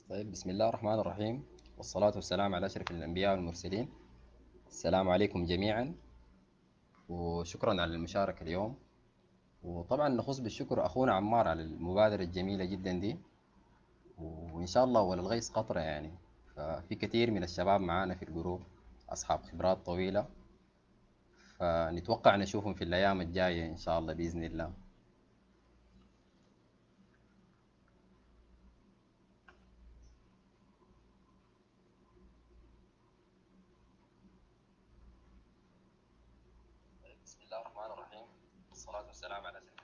طيب، بسم الله الرحمن الرحيم، والصلاة والسلام على أشرف الأنبياء والمرسلين. السلام عليكم جميعا، وشكرا على المشاركة اليوم. وطبعا نخص بالشكر أخونا عمار على المبادرة الجميلة جدا دي. وإن شاء الله ولا الغيث قطرة يعني. ففي كثير من الشباب معانا في الجروب أصحاب خبرات طويلة، فنتوقع نشوفهم في الأيام الجاية إن شاء الله بإذن الله. بسم الله الرحمن الرحيم، والصلاة والسلام على سيدنا.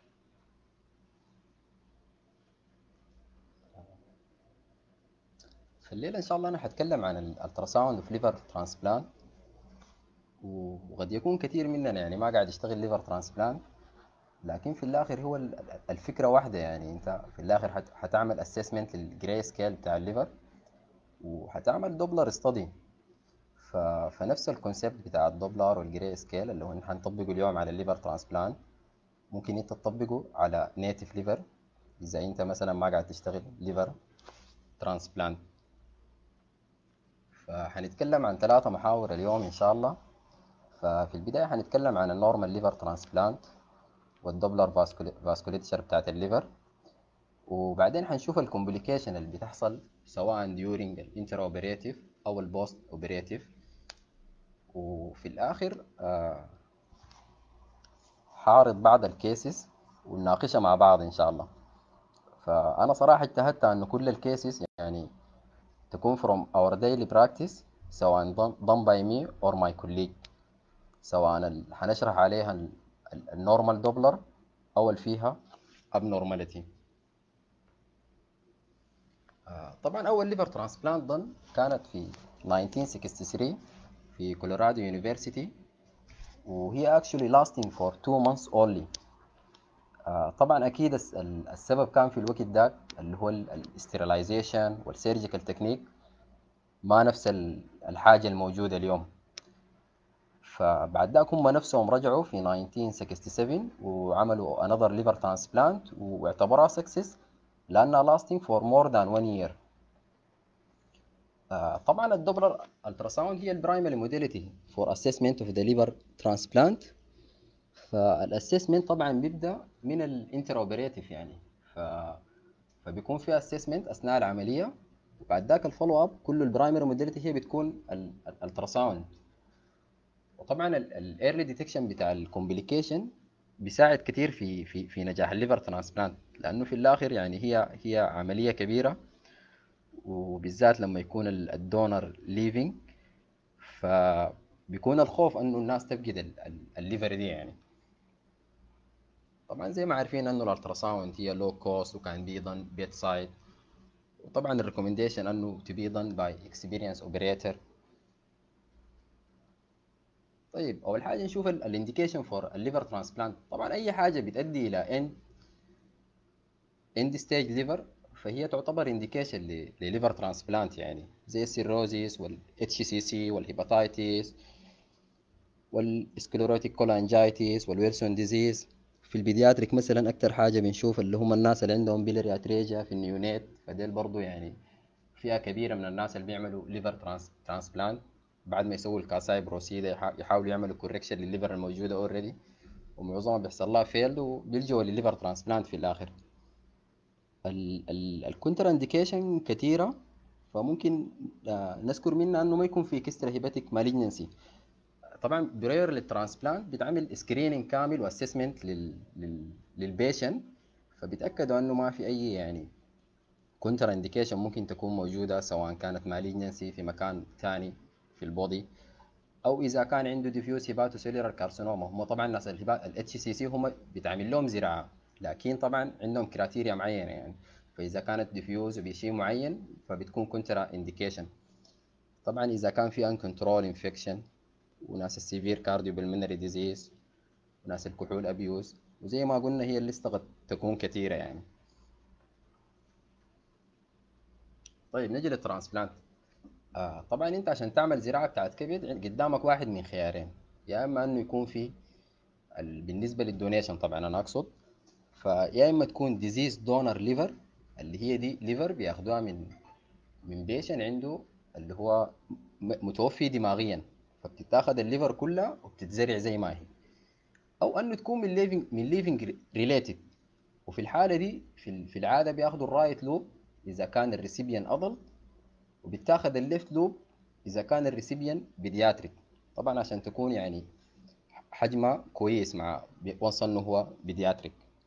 في الليلة إن شاء الله أنا هتكلم عن الألتراساوند في ليفر ترانسبلانت. وقد يكون كثير مننا يعني ما قاعد يشتغل ليفر ترانسبلانت، لكن في الاخر هو الفكره واحده. يعني انت في الاخر هتعمل اسسمنت للجراي سكيل بتاع الليفر، وهتعمل دوبلر ستادي. فنفس الكونسيبت بتاع الدوبلر والجراي سكيل اللي هو هنطبقه اليوم على الليفر ترانسبلانت، ممكن انت تطبقه على نيتف ليفر اذا انت مثلا ما قاعد تشتغل ليفر ترانسبلانت. فهنتكلم عن ثلاثة محاور اليوم ان شاء الله. ففي البداية هنتكلم عن النورمال ليفر ترانسبلانت والدوبلر فاسكوليتشر بتاعت الليفر، وبعدين هنشوف الكومبليكيشن اللي بتحصل سواء during الانتر اوبريتيف او البوست اوبريتيف. وفي الاخر هعرض بعض الكيسز ونناقشها مع بعض ان شاء الله. فانا صراحة اجتهدت ان كل الكيسز يعني تكون from our daily practice، سواء done by me or my colleague، سواء هنشرح عليها النورمال دوبلر او اللي فيها abnormality. طبعا اول ليفر ترانسبلانت ضن كانت في 1963 في كولورادو يونيفرسيتي، وهي actually lasting for 2 months only. طبعا اكيد السبب كان في الوقت ده اللي هو الاستيرلايزيشن والسيرجيكال تكنيك ما نفس الحاجه الموجوده اليوم. فبعد ذاك هم نفسهم رجعوا في 1967 وعملوا another liver transplant واعتبروها success لانها lasting for more than 1 year. طبعا الدوبلر التراساوند هي البرايمري موديليتي فور اسسمنت اوف ذا ليفر ترانسبلانت. فالاسسمنت طبعا بيبدا من الانتر اوبريتيف يعني. ف... فبيكون في اسسمنت اثناء العمليه، وبعد ذاك الفولو اب كل البرايمري موديليتي هي بتكون الالتراساوند. وطبعا الايرلي ديتكشن بتاع الكومبليكيشن بيساعد كثير في نجاح الليفر ترانسبلانت، لانه في الاخر يعني هي عمليه كبيره، وبالذات لما يكون الدونر ليفينج. فبيكون الخوف انه الناس تفقد الليفر دي يعني. طبعا زي ما عارفين انه الالتراساوند هي لو كوست وكان بي دون بيت سايد. وطبعا الريكومنديشن انه to be done by experienced operator. طيب اول حاجه نشوف الانديكيشن فور الليفر ترانسبلانت. طبعا اي حاجه بتؤدي الى اند ستيج ليفر فهي تعتبر انديكيشن لليفر ترانسبلانت، يعني زي السيروزيس والاتش سي سي والهيباتايتس والسكليروتيك كولانجايتيس والويلسون ديزيز. في البيدياتريك مثلا اكتر حاجه بنشوف اللي هم الناس اللي عندهم بيلاري اتريجيا في النيونيت، فديل برضو يعني فئه كبيره من الناس اللي بيعملوا ليفر ترانسبلانت بعد ما يسووا الكاساي بروسيدا، يحاولوا يعملوا كوركشن للليفر الموجوده اوريدي، ومعظمهم بيحصل لها فيلد وبيلجوا للليفر ترانسبلانت في الاخر. الكونتر انديكيشن كثيره، فممكن نذكر منها انه ما يكون في كسترا هيباتيك مالجنسي. طبعا برير للترانسبلانت بيتعمل سكريننج كامل واسسمنت للبيشنت، فبيتاكدوا انه ما في اي يعني كونتر انديكيشن ممكن تكون موجوده، سواء كانت مالجنسي في مكان ثاني في البودي، او اذا كان عنده ديفيوز هيباتو سيلولار كارسينوما. هم طبعا الناس الاتش سي سي هم بيتعمل لهم زراعه، لكن طبعا عندهم كراتيريا معينه يعني. فاذا كانت ديفيوز بشيء معين فبتكون كونترا انديكيشن. طبعا اذا كان في ان كنترول انفكشن، وناس السيفير كارديو بالمنري ديزيز، وناس الكحول ابيوز، وزي ما قلنا هي الليسته قد تكون كثيره يعني. طيب نجي للترانسبلانت. طبعا انت عشان تعمل زراعه بتاعت كبد قدامك واحد من خيارين. يا اما انه يكون في بالنسبه للدونيشن طبعا انا اقصد، فيا اما تكون ديزيز دونر ليفر، اللي هي دي ليفر بياخدوها من بيشن عنده اللي هو متوفي دماغيا، فبتتاخد الليفر كلها وبتتزرع زي ما هي، او انه تكون من ليفنج ريليتد. وفي الحاله دي في العاده بياخدوا الرايت لوب اذا كان الريسيبيان ادلت، وبيتاخد الليفت لوب اذا كان الريسيبيان بيدياتريك، طبعا عشان تكون يعني حجمها كويس مع وصل انه هو بيدياتريك.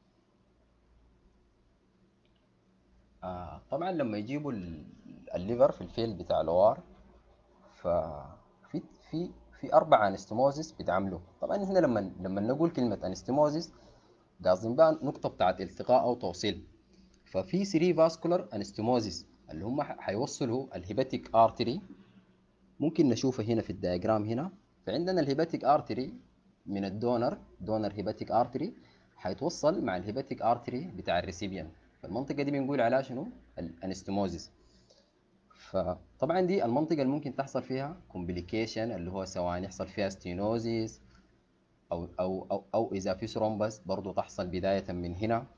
طبعا لما يجيبوا الليفر في الفيل بتاع الاوار، ففي في في اربع انستموزيس بيتعملوا. طبعا احنا لما نقول كلمه انستموزيس قاصدين بقى نقطه بتاعت التقاء او توصيل. ففي 3 فاسكولار انستموزيس اللي هم هيوصلوا الهيباتيك ارتري. ممكن نشوفه هنا في الدياجرام هنا. فعندنا الهيباتيك ارتري من دونر هيباتيك ارتري هيتوصل مع الهيباتيك ارتري بتاع الريسيبيان. فالمنطقه دي بنقول عليها شنو؟ الانستموزيس. فطبعا دي المنطقه اللي ممكن تحصل فيها كومبليكيشن، اللي هو سواء يحصل فيها ستينوزيس او اذا في ثرومبس برضه تحصل بدايه من هنا.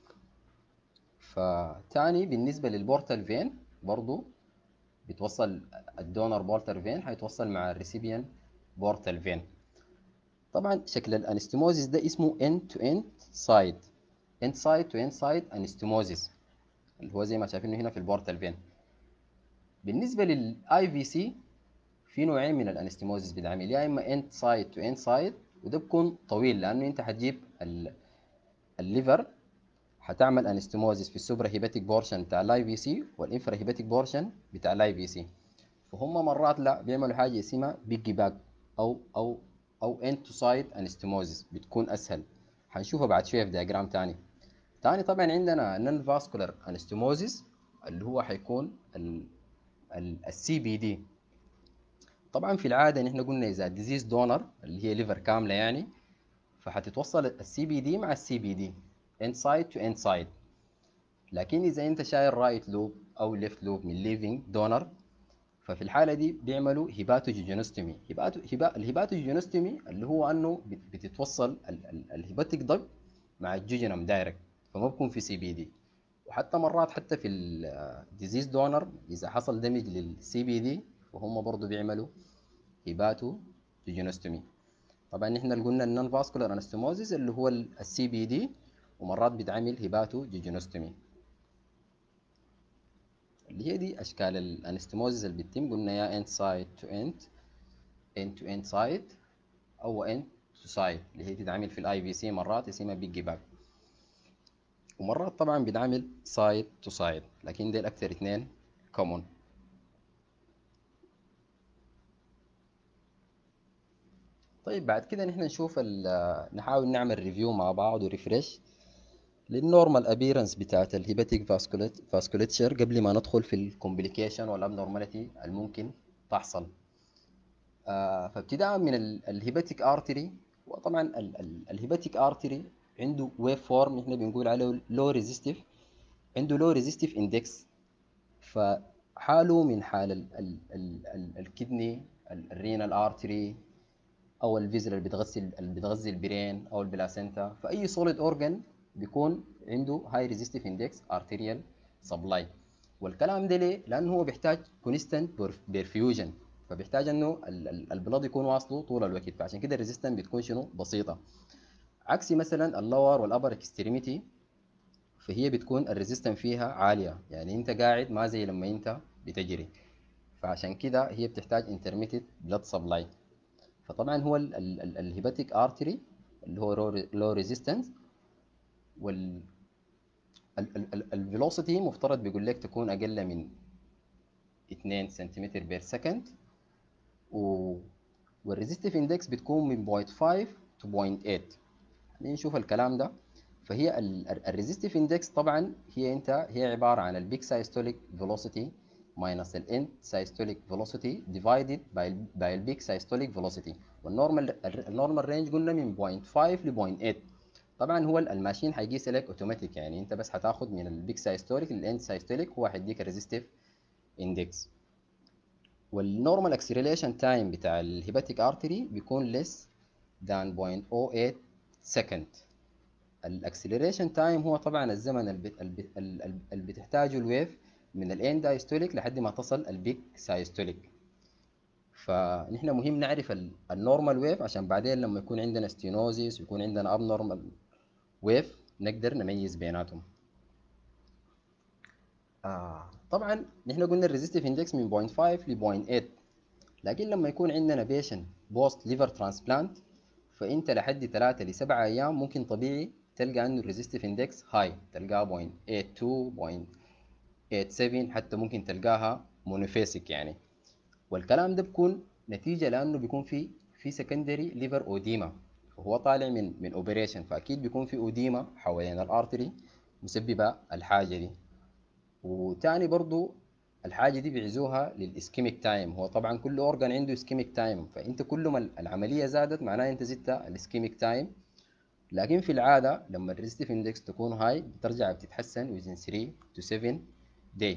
فتاني بالنسبه للبورتال فين برضه بتوصل، الدونر بورتال فين هيتوصل مع الريسيبيان بورتال فين. طبعا شكل الانستموزيس ده اسمه end to end side، end side to end side انستموزيس، اللي هو زي ما شايفينه هنا في البورتال فين. بالنسبه للاي في سي في نوعين من الانستموزيس بيتعمل، يا اما end side to end side، وده بيكون طويل لانه انت هتجيب الليفر هتعمل انستموزيس في السوبرا هيباتيك بورشن بتاع الاي في سي والانفرا هيباتيك بورشن بتاع الاي في سي. فهم مرات لا بيعملوا حاجه اسمها بيجي باك او end to side انستموزيس، بتكون اسهل. هنشوفها بعد شويه في دياجرام تاني. تاني طبعا عندنا نون فاسكولار انستموزيس اللي هو هيكون السي بي دي. طبعا في العاده نحن قلنا اذا ديزيز دونر اللي هي ليفر كامله يعني، فهتتوصل السي بي دي مع السي بي دي end side to end side. لكن اذا انت شايل رايت لوب او ليفت لوب من ليفينج دونر، ففي الحاله دي بيعملوا هيباتوجينوستومي. الهيباتوجينوستومي اللي هو انه بتتوصل الهيباتيك ضغط مع الجوجينم دايركت، فما بكون في سي بي دي. وحتى مرات حتى في الديزيز دونر اذا حصل دمج للسي بي دي فهم برضو بيعملوا هيباتوجينوستومي. طبعا احنا اللي قلنا النون فاسكولار انستموزيس اللي هو السي بي دي، ومرات بيتعمل هيباتوجينوستومي. اللي هي دي اشكال الانستموزيس اللي بتتم، قلنا يا end side to end to end side او end to side، اللي هي بتتعمل في الاي في سي مرات اسمها بيجي باك، ومرات طبعا بتعمل side to side، لكن دي الاكثر اثنين common. طيب بعد كده نحن نشوف نحاول نعمل ريفيو مع بعض وريفرش للنورمال ابيرنس بتاعت الهيباتيك فاسكوليتشر قبل ما ندخل في الكومبليكيشن والابنورماليتي الممكن تحصل. فابتداء من الهيباتيك ارتري. وطبعا الهيباتيك ارتري عنده ويف فورم احنا بنقول عليه لو ريزيستيف، عنده لو ريزيستيف اندكس. فحاله من حال الكدني، الرينال ارتري، او الفيزل اللي بتغذي البرين او البلاسينتا. فاي سوليد اورجان بيكون عنده هاي ريزيستيف اندكس ارتيريال سبلاي. والكلام ده ليه؟ لانه هو بيحتاج كونستانت بيرفيوجن، فبيحتاج انه البلد يكون واصله طول الوقت، فعشان كده الريزيستنس بتكون شنو؟ بسيطه. عكس مثلا اللور والابر اكستريميتي، فهي بتكون الريزيستنس فيها عاليه، يعني انت قاعد ما زي لما انت بتجري. فعشان كده هي بتحتاج intermittent blood supply. فطبعا هو الهيباتيك ارتري اللي هو لو ريزيستنس، والفيلوسيتي مفترض بيقول لك تكون اقل من 2 سنتيمتر بير سكند، والريزيستيف اندكس بتكون من 0.5 to 0.8. خلينا نشوف الكلام ده. فهي الريزيستيف اندكس طبعا هي عباره عن البيك سايستوليك فيلوسيتي minus الاند سايستوليك فيلوسيتي divided by البيك سايستوليك فيلوسيتي. النورمال رينج قلنا من 0.5 ل 0.8. طبعا هو الماشين هيقيس لك اوتوماتيك، يعني انت بس هتاخد من البيك سايستوليك للاند سايستوليك هو هيديك الريزيستيف اندكس. والنورمال اكسلريشن تايم بتاع الهيباتيك ارتري بيكون less than 0.08 سكند. الاكسلريشن تايم هو طبعا الزمن اللي بتحتاجه الويف من الان دايستوليك لحد ما تصل البيك سايستوليك. فنحن مهم نعرف النورمال ويف عشان بعدين لما يكون عندنا ستينوزيس ويكون عندنا اب نورمال ويف نقدر نميز بيناتهم. طبعا نحن قلنا الريزستيف اندكس من 0.5 ل 0.8، لكن لما يكون عندنا بيشن بوست ليفر ترانسبلانت فانت لحد 3 ل 7 ايام ممكن طبيعي تلقى انه الريزستيف اندكس هاي، تلقاه 0.82 0.87، حتى ممكن تلقاها مونوفيسك يعني. والكلام ده بيكون نتيجه لانه بيكون في سكندري ليفر اوديما، وهو طالع من اوبريشن، فاكيد بيكون في اوديما حوالين الارتري مسببه الحاجه دي. وتاني برضو الحاجة دي بيعزوها للإسكيميك تايم. هو طبعا كل أورجان عنده إسكيميك تايم، فأنت كل ما العملية زادت معناها أنت زدت الإسكيميك تايم. لكن في العادة لما الريزستيف اندكس تكون هاي بترجع بتتحسن within 3 to 7 day.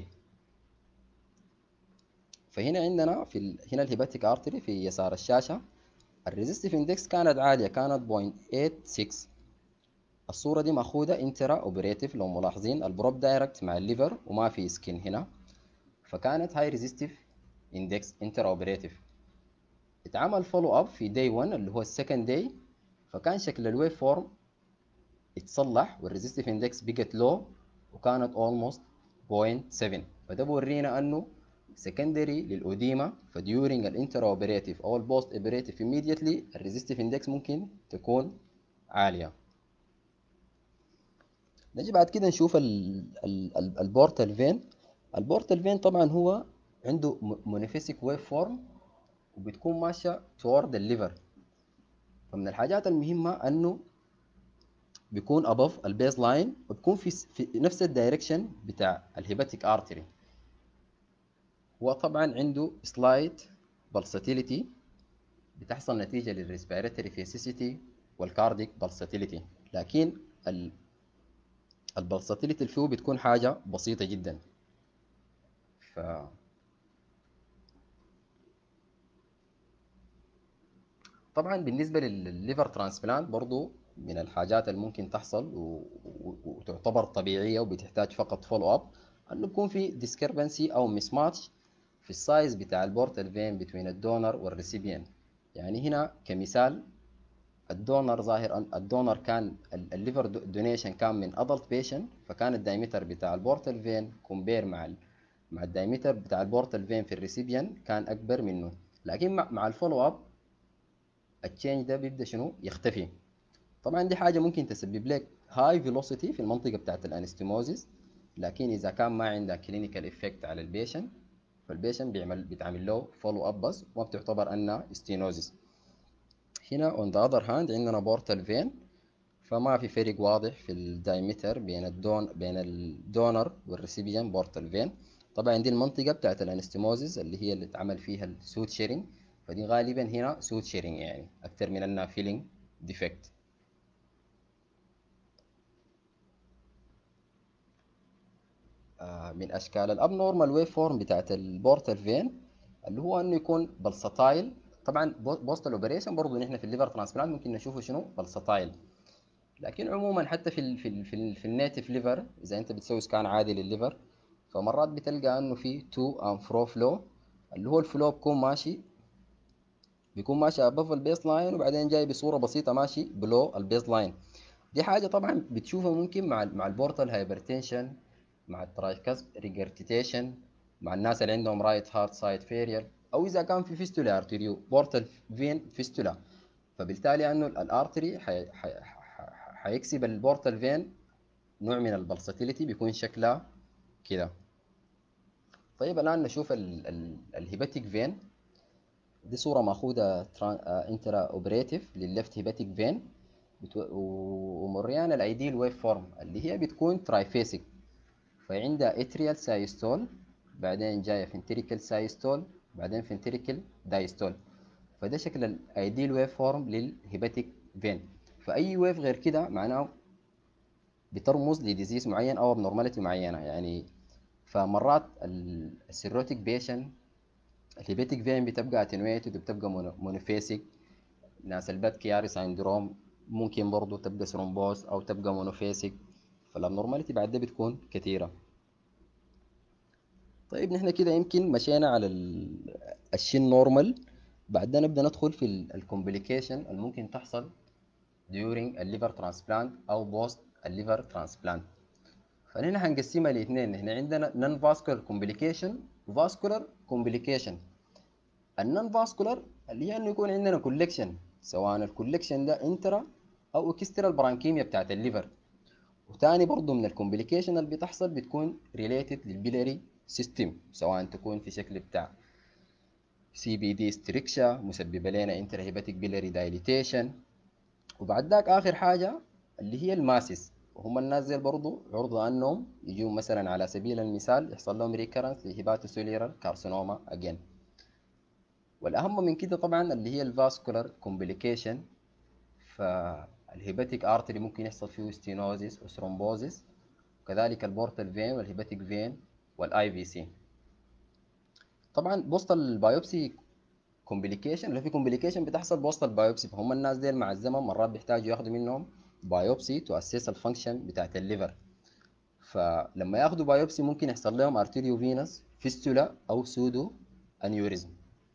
فهنا عندنا هنا الهيباتيك ارتري في يسار الشاشة، الريزستيف اندكس كانت عالية، كانت 0.86. الصورة دي مأخوذة انترا اوبريتيف، لو ملاحظين البروب دايركت مع الليفر وما في سكين هنا، فكانت هاي ريزستيف اندكس انتر اوبريتيف. اتعمل فولو اب في داي 1 اللي هو السكند داي، فكان شكل الويف فورم اتصلح والريزستيف اندكس بقت لو وكانت almost 0.7. فده بورينا انه سكندري للاوديما، فديورينج الانتر اوبريتيف او البوست اوبريتيف immediately الريزستيف اندكس ممكن تكون عاليه. نجي بعد كده نشوف البورتال فين. البورتال فين طبعا هو عنده مونوفيسيك ويف فورم وبتكون ماشيه toward الليفر. فمن الحاجات المهمه انه بيكون above البيز لاين وبيكون في نفس الدايركشن بتاع الهيباتيك ارتري. هو طبعا عنده سلايت pulsatility بتحصل نتيجه للريسبيراتوري فيسيسيتي والكارديك pulsatility، لكن البلساتيليتي اللي فيه بتكون حاجه بسيطه جدا. ف طبعا بالنسبه للليفر ترانسبلانت برضو من الحاجات اللي ممكن تحصل وتعتبر طبيعيه وبتحتاج فقط فولو اب، انه يكون في ديسكربنسي او مس ماتش في السايز بتاع البورتال فين بين الدونر والريسيبيان. يعني هنا كمثال الدونر ظاهر ان الدونر كان الليفر دونيشن كان من ادلت بيشن، فكان الدايمتر بتاع البورتال فين كومبير مع الدايمتر بتاع البورتال فين في الريسيبيان كان اكبر منه. لكن مع الفولو اب التشينج ده بيبدا شنو يختفي. طبعا دي حاجه ممكن تسبب لك هاي فيلوسيتي في المنطقه بتاعت الانستيموزيس، لكن اذا كان ما عندها كلينيكال افكت على البيشن فالبيشن بيتعمل له فولو اب بس وما بتعتبر انها ستينوزيس. هنا اون ذا اذر هاند عندنا بورتال فين، فما في فرق واضح في الدايمتر بين الدونر والريسيبيان بورتال فين. طبعا دي المنطقه بتاعت الانستيموزيس اللي هي اللي اتعمل فيها السوت شيرنج، فدي غالبا هنا سوت شيرنج يعني اكتر من انها فيلينج ديفكت. من اشكال الابنورمال ويف فورم بتاعت البورتال فين اللي هو انه يكون بلسطايل. طبعا بوست الاوبريشن برضه نحن في الليفر ترانسبلانت ممكن نشوفه شنو بلسطايل، لكن عموما حتى في النيتف ليفر اذا انت بتسوي سكان عادي للليفر فمرات بتلقى انه في تو ان فرو فلو، اللي هو الفلو بيكون ماشي ابف البيس لاين وبعدين جاي بصوره بسيطه ماشي بلو البيس لاين. دي حاجه طبعا بتشوفها ممكن مع البورتال هايبرتنشن، مع الترايكاس ريجرتيتيشن، مع الناس اللي عندهم رايت هارت سايد فيريال، او اذا كان في فيستولا ارتريو بورتال فين فيستولا، فبالتالي انه الارتري حيكسب البورتال فين نوع من البلساتيليتي بيكون شكلها كده. طيب الان نشوف الهيباتيك فين. دي صورة مأخوذة انترا اوبريتيف للليفت هيباتيك فين، ومريانا الايديال ويف فورم اللي هي بتكون ترايفيسيك، فعندها اتريال سايستول، بعدين جايه فنتريكل سايستول، بعدين فنتريكل دايستول. فده شكل الايديال ويف فورم للهيباتيك فين. فاي ويف غير كده معناه بترمز لديزيز معين او ابنورماليتي معينه يعني. فمرات السيروتيك بيشن الهيباتيك فين بتبقى اتنويتد وبتبقى مونوفيسيك. ناس البات كياري سايندروم ممكن برضو تبقى ثرومبوز او تبقى مونوفيسيك، فالابنورماليتي بعد ده بتكون كثيره. طيب نحن كده يمكن مشينا على الشيء النورمال. بعدين نبدأ ندخل في الكومبليكيشن اللي ممكن تحصل during الليفر ترانسبلانت او بوست الليفر ترانسبلانت. فنحن هنقسمها لاثنين، نحن عندنا نون فاسكولار كومبليكيشن وفاسكولار كومبليكيشن. النون فاسكولار اللي هي انه يكون عندنا كولكشن، سواء الكولكشن ده انترا او اكسترا البرانكيميا بتاعت الليفر. وتاني برضو من الكومبليكيشن اللي بتحصل بتكون ريليتد للبيلاري سيستم، سواء تكون في شكل بتاع سي بي دي ستريكشا مسببه لنا انترا هيباتيك بيلاري دايليتيشن. وبعد ذاك اخر حاجه اللي هي الماسس، وهم الناس ديل برضو عرضة انهم يجوا مثلا على سبيل المثال يحصل لهم ريكرنس لهيباتوسيلولار كارسينوما اجين. والاهم من كده طبعا اللي هي الفاسكولار كومبليكيشن. فالهيباتيك ارتري ممكن يحصل فيه ستينوزيس وثرومبوزيس، وكذلك البورتال فين والهيباتيك فين والاي في سي. طبعا بوسط البايوبسي كومبليكيشن، اللي في كومبليكيشن بتحصل بوسط البايوبسي، فهم الناس ديل مع الزمن مرات بيحتاجوا ياخدوا منهم بايوبسي تو اسيس الفانكشن بتاعت الليفر. فلما ياخدوا بايوبسي ممكن يحصل لهم ارتيريو فينس فيستولا او سودو انيوريزم.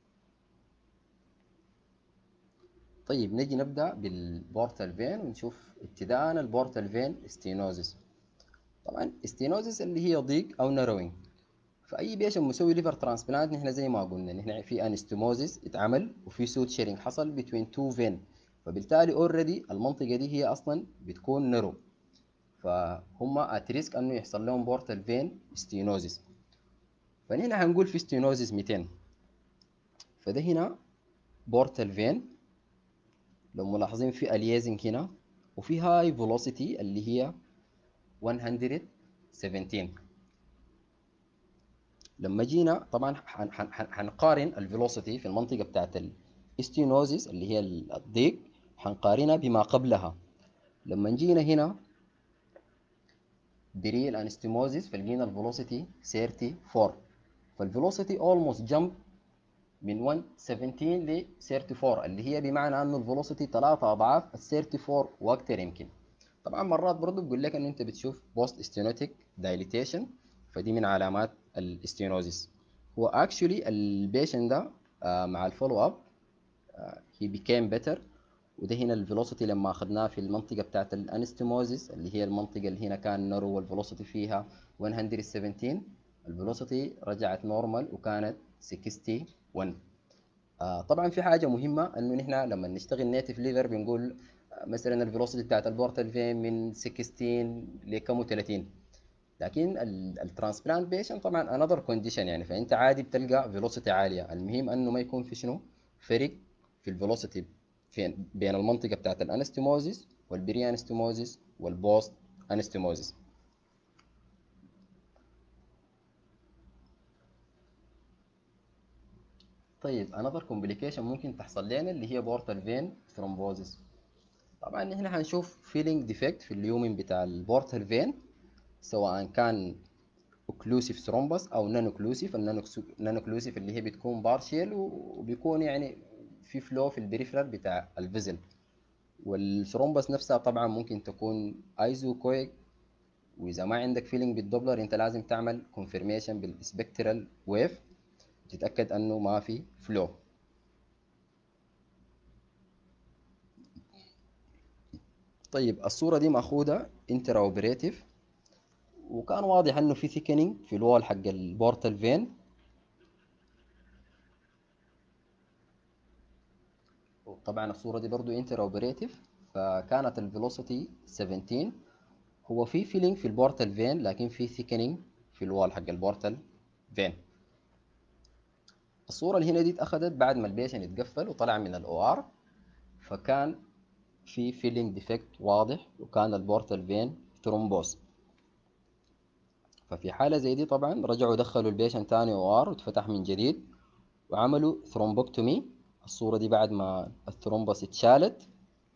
طيب نجي نبدا بالبورتال فين ونشوف ابتداء البورتال فين ستينوزيس. طبعا ستينوزيس اللي هي ضيق او ناروينج. فاي بيشن مسوي ليفر ترانسبلانت نحن زي ما قلنا نحن في انستموزيس اتعمل وفي سوت شيرنج حصل بين تو فين، فبالتالي اوريدي المنطقه دي هي اصلا بتكون نرو، فهم ات ريسك انه يحصل لهم بورتال فين ستينوزيس. فنحن هنقول في ستينوزيس 200. فده هنا بورتال فين، لو ملاحظين في اليزنج هنا وفي هاي فيلوسيتي اللي هي 117. لما جينا طبعا حنقارن الفيلوسيتي في المنطقه بتاعت الاستينوزيس اللي هي الضيق، حنقارنها بما قبلها. لما جينا هنا بري الانستيموزيس فلقينا الفيلوسيتي 34، فالفيلوسيتي اولموست جمب من 117 ل 34، اللي هي بمعنى انه الفيلوسيتي 3 اضعاف ال 34 واكثر يمكن. طبعا مرات برضه بقول لك انه انت بتشوف بوست استينوتيك دايليتيشن، فدي من علامات الاستينوزيس. هو اكشولي البيشن ده مع الفولو اب هي became better. وده هنا الفيلوسيتي لما اخذناه في المنطقه بتاعت الانستيموزيس اللي هي المنطقه اللي هنا كان نرو والفيلوسيتي فيها 117، الفيلوسيتي رجعت نورمال وكانت 61. طبعا في حاجه مهمه انه نحن لما نشتغل نيتف ليفر بنقول مثلا الفيلوسيتي بتاعت البورتال فين من 16 لكم 30، لكن الترانسبلانت بيشن طبعا انذر كونديشن يعني، فانت عادي بتلقى فيلوسيتي عاليه. المهم انه ما يكون في شنو فرق في الفيلوسيتي فين بين المنطقه بتاعت الانستيموزيس والبري انستيموزيس والبوست انستيموزيس. طيب انذر كومبليكيشن ممكن تحصل لنا اللي هي بورتال فين ثرومبوزيس. طبعا احنا هنشوف فيلينج ديفكت في اليومن بتاع البورتال فين، سواء كان اوكلوسيف ثرومبس او نون اوكلوسيف. النون اوكلوسيف اللي هي بتكون بارشيل وبيكون يعني في فلو في البريفرال بتاع الفيزل. والثرومبس نفسها طبعا ممكن تكون ايزوكويك. واذا ما عندك فيلينج بالدوبلر انت لازم تعمل كونفirmation بالسبكترال ويف تتاكد انه ما في فلو. طيب الصوره دي ماخوذه انترا اوبريتيف، وكان واضح انه في ثيكنينج في الوول حق البورتال فين. طبعا الصورة دي برضو انتر اوبريتيف، فكانت الفيلوسيتي 17. هو في فيلينج في البورتال فين لكن في ثيكنينج في الوال حق البورتال فين. الصورة اللي هنا دي اتأخذت بعد ما البيشن اتقفل وطلع من الاو ار، فكان في فيلينج ديفكت واضح وكان البورتال فين ثرومبوس. ففي حالة زي دي طبعا رجعوا دخلوا البيشن تاني او ار واتفتح من جديد وعملوا ثرومبوكتومي. الصورة دي بعد ما الثرومبوس اتشالت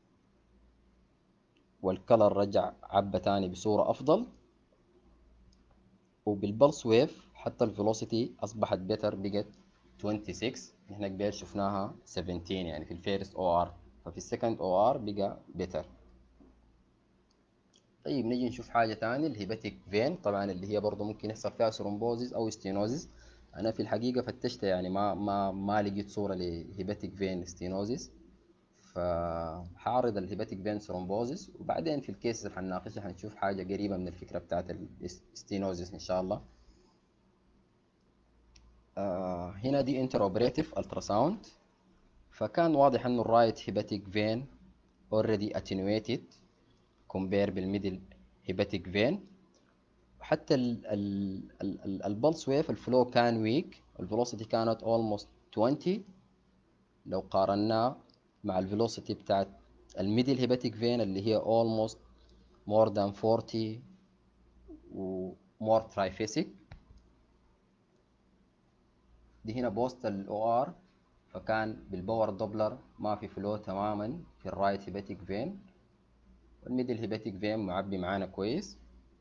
والكلر رجع عبى تاني بصورة أفضل، وبالبلس ويف حتى الفيلوسيتي أصبحت بيتر بقت 26. احنا قبل شفناها 17 يعني في الفيرست او ار، ففي السكند او ار بقى بيتر. طيب نيجي نشوف حاجة تاني، الهيباتيك فين، طبعا اللي هي برضه ممكن يحصل فيها ثرومبوزيس أو ستينوزيس. أنا في الحقيقة فتشت يعني ما لقيت صورة لهيباتيك فين ستينوزيس. فحعرض الهيباتيك فين ثرومبوزيس، وبعدين في الكيسز اللي حنناقشها حنشوف حاجة قريبة من الفكرة بتاعت الستينوزيس إن شاء الله. هنا دي انتر اوبريتيف التراساوند، فكان واضح انه الرايت هيباتيك فين already attenuated compare بالميدل هيباتيك فين. حتى البلس ويف الفلو كان ويك، الفيلوسيتي كانت almost 20 لو قارناه مع الفيلوسيتي بتاعت الميدل هيباتيك فين اللي هي almost more than 40 و more triphasic. دي هنا بوست الاو ار، فكان بالباور دوبلر ما في فلو تماما في الرايت هيباتيك فين، والميدل هيباتيك فين معبي معانا كويس.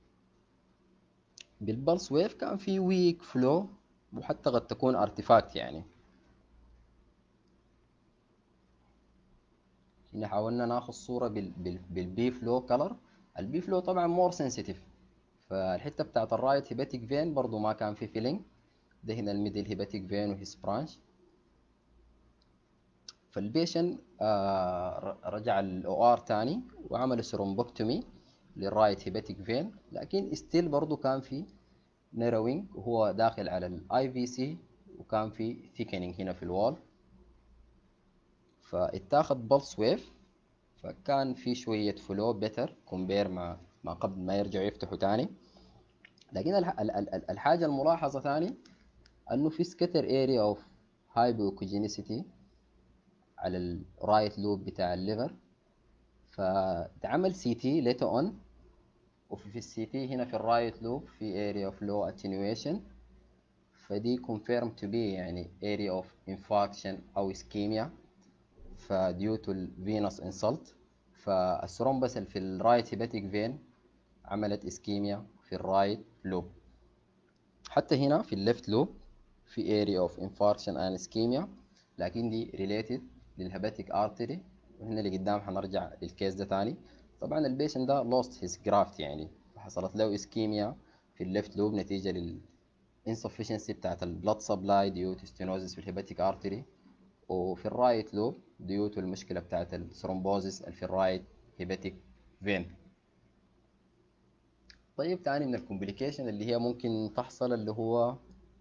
بالبلس ويف كان في ويك فلو، وحتى قد تكون ارتفاكت يعني. هنا حاولنا ناخذ صورة بالبي فلو كلر. البي فلو طبعا مور سنسيتيف، فالحتة بتاعت الرايت هيباتيك فين برضو ما كان في فيلينج. ده هنا الميدل هيباتيك فين وهيس برانش. فالبيشن رجع الاو ار تاني وعمل ثرومبوكتومي للرايت هيباتيك فين، لكن ستيل برضو كان في نيروينج وهو داخل على الاي في سي، وكان في ثيكنينج هنا في الوال. فاتاخد بلس ويف، فكان في شوية فلو بيتر كومبير ما قبل ما يرجعوا يفتحوا تاني. لكن الحاجة الملاحظة تاني انه في سكتر اريا اوف هايبوكوجينيسيتي على الرايت لوب بتاع الليفر. فتعمل سي تي ليتو اون، وفي السي تي هنا في الرايت لوب في اريا اوف لو اتنيويشن، فدي confirmed to be يعني area of infarction أو ischemia فديو to venous insult. فالثرومبس اللي في الرايت هيباتيك فين عملت ischemia في الرايت لوب. حتى هنا في الليفت لوب في area of infarction and ischemia، لكن دي related للهيباتيك artery. وهنا اللي قدام حنرجع للكيس ده تاني. طبعا البيشن ده lost his graft يعني، حصلت له ischemia في الليفت لوب نتيجة insufficiency بتاعت البلد سبلاي due to stenosis في الهيباتيك ارتري، وفي الرايت لوب due to المشكلة بتاعت الثرومبوزيس اللي في الرايت هيباتيك فين. طيب تاني من الكومبليكيشن اللي هي ممكن تحصل اللي هو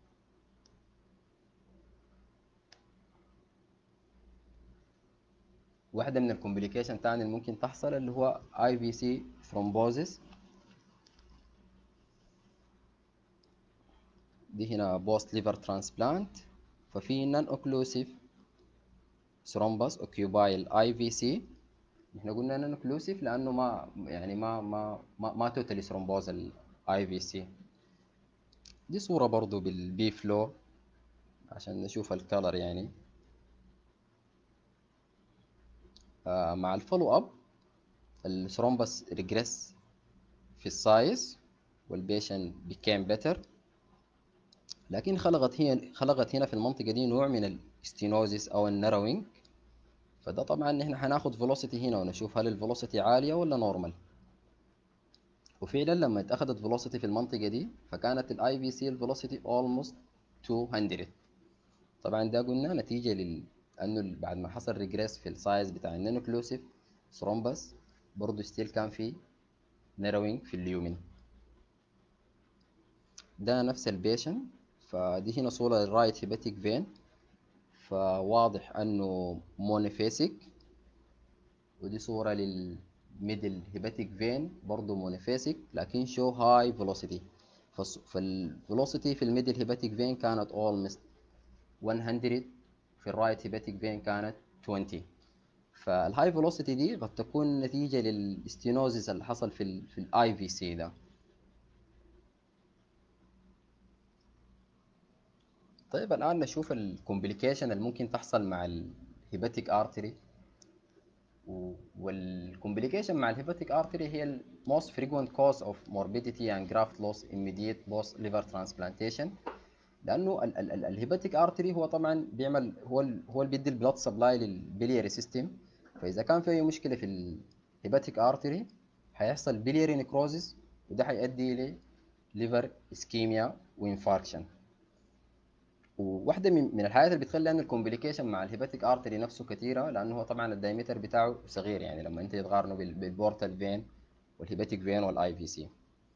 واحدة من الكومبليكيشن تاني اللي ممكن تحصل اللي هو اي في سي ثرومبوزيس. دي هنا بوست ليفر ترانسبلانت، ففي نون اوكلوسيف ثرومبس اوكيوباي الاي في سي. احنا قلنا انه انكلوسيف لانه ما يعني ما توتالي ثرومبوز الاي في سي. دي صورة برضو بالبي فلو عشان نشوف الكالر يعني. مع الفولو اب الثرومبس ريجريس في السايز والبيشن became better، لكن خلقت هنا في المنطقة دي نوع من الاستينوزيس او النروينج. فده طبعا احنا هناخد فيلوسيتي هنا ونشوف هل الفيلوسيتي عالية ولا نورمال. وفعلا لما اتأخدت فيلوسيتي في المنطقة دي فكانت الاي في سي الفيلوسيتي almost 200. طبعا ده قلنا نتيجة انه بعد ما حصل ريجريس في السايز بتاع النانوكلوسيف ثرومبس برضه ستيل كان في نيروينج في اليومن. ده نفس البيشن. فدي هنا صورة للرايت هيباتيك فين، فواضح انه مونيفيسيك. ودي صورة للميدل هيباتيك فين برضه مونيفيسيك لكن شو هاي فيلوسيتي. فالفيلوسيتي في الميدل هيباتيك فين كانت almost 100، في الرايت هيباتيك فين كانت 20. فالهاي فيلوسيتي دي قد تكون نتيجة للاستينوزيس اللي حصل في الاي في سي ده. طيب الآن نشوف الكومبليكيشن اللي ممكن تحصل مع الهيباتيك ارتري. والكومبليكيشن مع الهيباتيك ارتري هي ال most frequent cause of morbidity and graft loss immediate post liver transplantation. لانه الهيباتيك ارتري هو طبعا بيعمل هو اللي بيدي البلاد سبلاي للبلياري سيستم. فاذا كان في اي مشكله في الهيباتيك ارتري هيحصل بيلياري نيكروزيس، وده هيؤدي ل ليفر اسكيميا وانفاركشن. وواحدة من الحاجات اللي بتخلي ان الكومبليكيشن مع الهيباتيك ارتري نفسه كثيرة، لانه هو طبعا الدايمتر بتاعه صغير، يعني لما انت تقارنه بالبورتال فين والهيباتيك فين والاي في سي.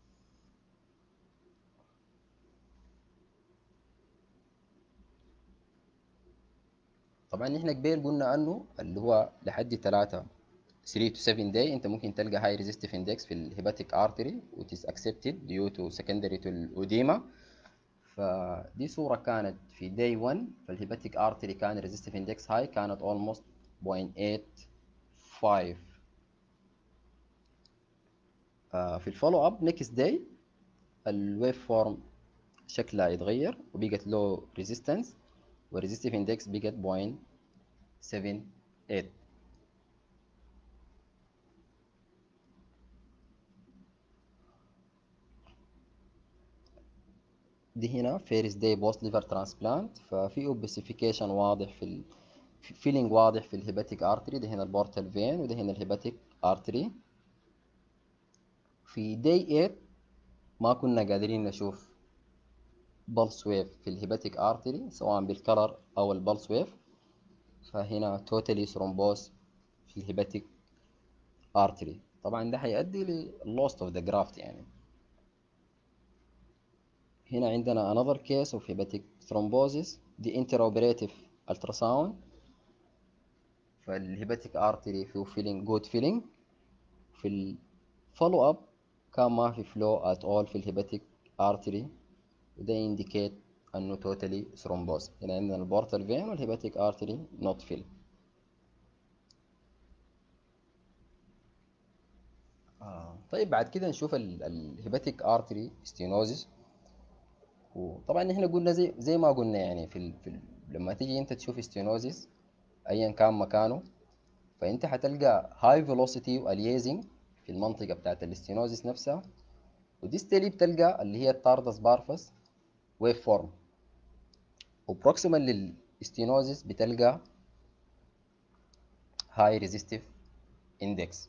طبعا احنا قبل قلنا انه اللي هو لحد 3 to 7 day انت ممكن تلقى high resistive index في الهيباتيك artery which is accepted due to secondary to الأوديما. فدي صورة كانت في day 1، فالهيباتيك artery كان resistive index high، كانت almost 0.85. في الفولو اب next day الويف فورم شكلها يتغير وبقت low resistance، والresistive index بقت 0.78. دي هنا فيرست داي بوست ليفر ترانسبلانت، ففي اوبسيفيكيشن واضح في فيلينج واضح في الهيباتيك ارتري. ده هنا البورتال فين وده هنا الهيباتيك ارتري. في داي 8 ما كنا قادرين نشوف بلس ويف في الهيباتيك ارتري سواء بالكلر او البلس ويف، فهنا توتالي ثرومبوس في الهيباتيك ارتري. طبعا ده هيؤدي للوست اوف ذا جرافت يعني. هنا عندنا another case of hepatic thrombosis، دي intraoperative ultrasound، فالهيباتيك ارتري فيه فيلينج جود فيلينج. في الفولو اب كان ما في فلو ات اول في الهيباتيك ارتري، وده ينديكيت انه توتالي ثرومبوز. هنا عندنا البورتال فين والهيباتيك ارتري نوت فيل. طيب بعد كده نشوف الهيباتيك ارتري ستينوزيس. وطبعا احنا قلنا زي ما قلنا يعني لما تيجي انت تشوف ستينوزيس ايا كان مكانه، فانت هتلقى هاي فيلوسيتي واليزنج في المنطقه بتاعت الاستينوزيس نفسها، وديستالي بتلقى اللي هي التاردس بارفس ويف فورم، وبروكسيمال للاستينوزيس بتلقى هاي ريزيستيف اندكس.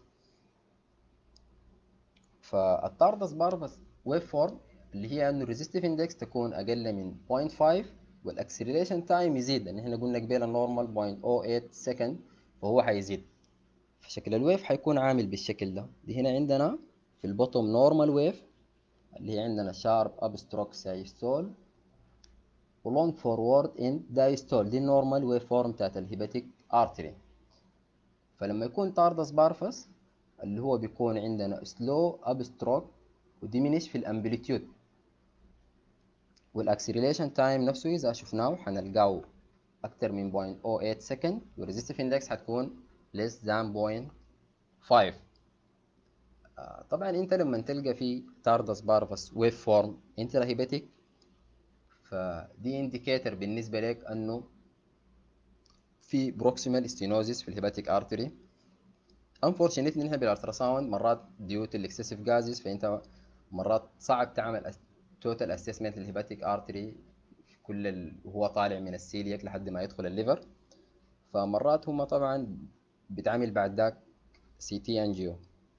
فالتاردس بارفس ويف فورم اللي هي انه الريزيستيف اندكس تكون اقل من 0.5 والاكسلريشن تايم يزيد، لان احنا قلنا قبل النورمال 0.08 سكند، فهو حيزيد. فشكل الويف حيكون عامل بالشكل ده. دي هنا عندنا في البوتوم نورمال ويف اللي هي عندنا شارب اب ستروك سايستول ولونج فورورد ان دايستول، دي النورمال ويف فورم بتاعت الهيباتيك ارتري. فلما يكون تاردس بارفس اللي هو بيكون عندنا سلو اب ستروك وديمينيش في الامبليتيود، والاكسلريشن تايم نفسه اذا شفناه حنلقاه اكتر من 0.08 سكند، والريزستيف اندكس حتكون less than 0.5. طبعا انت لما تلقى في تاردس بارفس ويف فورم انتراهيباتيك، فدي انديكيتر بالنسبه لك انه في بروكسيمال ستينوزيس في الهيباتيك ارتري. انفورشنتلي نحن بالالتراساوند مرات ديو تو الاكسسيف جازز، فانت مرات صعب تعمل توتال اسسمنت للهيباتيك ارتري وهو طالع من السيليك لحد ما يدخل الليفر. فمرات هم طبعا بتعمل بعد ذاك سي تي انجيو.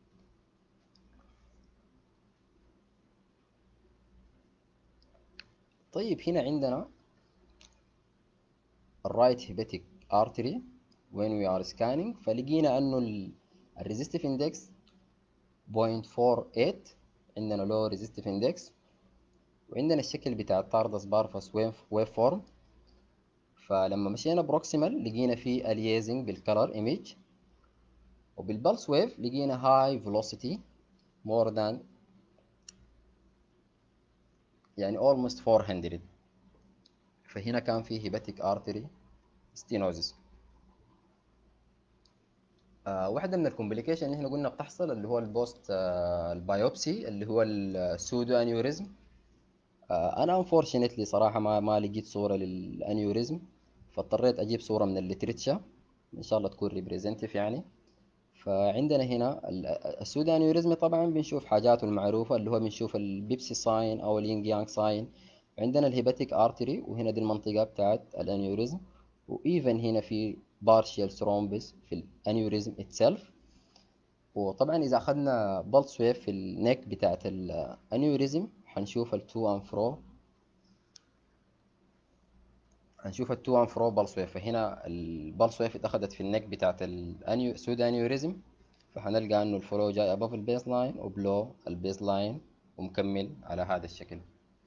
طيب هنا عندنا الرايت هيباتيك ارتري when we are scanning، فلقينا انه الريزستيف اندكس 0.48، عندنا low resistive index، وعندنا الشكل بتاع التاردس بارفس ويف فورم. فلما مشينا بروكسيمال لقينا فيه اليزنج بالكلر ايميج، وبالبلس ويف لقينا high velocity more than يعني almost 400. فهنا كان في هيباتيك ارتري ستينوزيس. واحدة من الكومبليكيشن اللي احنا قلنا بتحصل اللي هو البوست البايوبسي اللي هو السودو انيوريزم. انا انفورشنتلي صراحة ما لقيت صورة للانيوريزم، فاضطريت اجيب صورة من الليتريتشر ان شاء الله تكون ريبريزنتيف يعني. فعندنا هنا السودو انيوريزم طبعا بنشوف حاجاته المعروفة اللي هو بنشوف البيبسي ساين او الينج يانج ساين. عندنا الهيباتيك ارتري وهنا دي المنطقة بتاعت الانيوريزم، وايفن هنا في بارشيال ثرومبس في الانيوريزم اتسلف. وطبعا اذا اخذنا بلس ويف في النك بتاعت الانيوريزم هنشوف التو ان فرو، هنشوف التو ان فرو بلس ويف. فهنا البلس ويف اتاخدت في النك بتاعت السود انيوريزم، فهنلقى انه الفلو جاي ابوف البيز لاين وبلو البيز لاين ومكمل على هذا الشكل.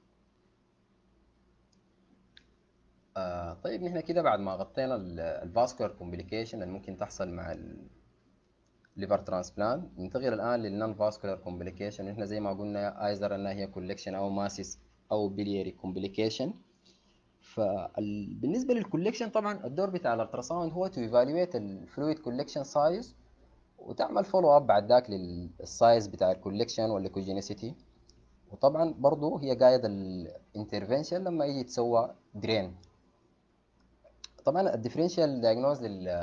طيب نحن كده بعد ما غطينا الفاسكولار كومبليكيشن اللي ممكن تحصل مع الليفر ترانسبلانت، ننتقل الان للنون فاسكولار كومبليكيشن. نحن زي ما قلنا ايزر انها هي كولكشن او ماسيس او بلياري كومبليكيشن. فبالنسبه للكولكشن طبعا الدور بتاع الالتراساوند هو تو ايفالويت الفلويد كولكشن سايز، وتعمل فولو اب بعد ذاك للسايز بتاع الكولكشن والليكوجينيسيتي. وطبعا برضه هي قايد الانترفنشن لما يجي يتسوى درين. طبعا الديفرنشال دايجنوز